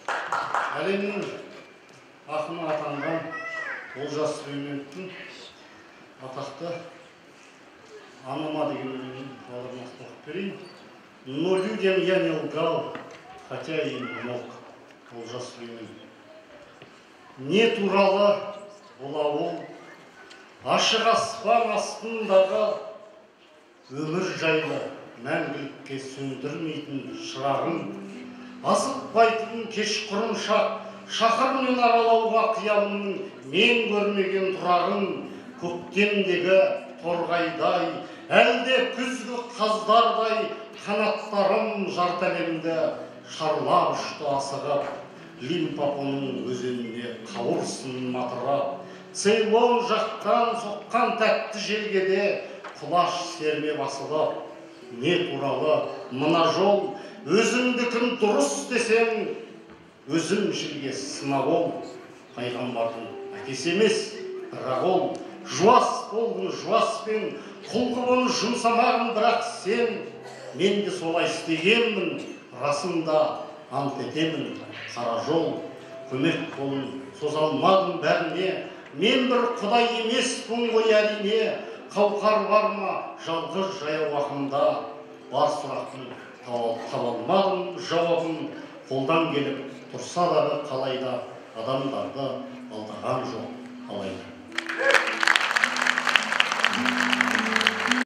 Әлемнің ақыны атанған Олжас Сүлейменовтің атақты «Анама» деген өлеңін бауырымызға оқып берейін. Но людям я не лгал, хотя и мог. Олжас Сүлейменов. Не туралы бұл ауыл, ашық аспан астындағы өмір жайлы мәңгілікке сөндірмейтін шырағым, асықпайтын кешқұрым шақырмен аралауға қиялымның мен көрмеген тұрағым, көктемдегі торғайдай, әлде күзгі қаздардай қанаттарым жарты әлемді шарлап ұшты асығып, Лимпопоның өзенінде қауырсын матырап, Цейлон жақтан соққан тәтті желгеде құлаш серме басылып, не туралы мына жол, өзіңдікін дұрыс десең, өзім жерге сынап ол, пайғамбардың әкесі емес, бірақ ол жуас болдың жуаспен, құлқыбын жұмсамағын, бірақ сен, мен де солай істегенмін, расында ант етемін, қара жол, көмек қолын соза алмадым бәріне, мен бір құдай емеспін ғой әрине, қауқар бар ма жалғыз жаяу ақында, бар сұрақтың таба алмадым жауабын, қолдан келіп тұрса дағы қалайда, адамдарды алдаған жоқ алайда.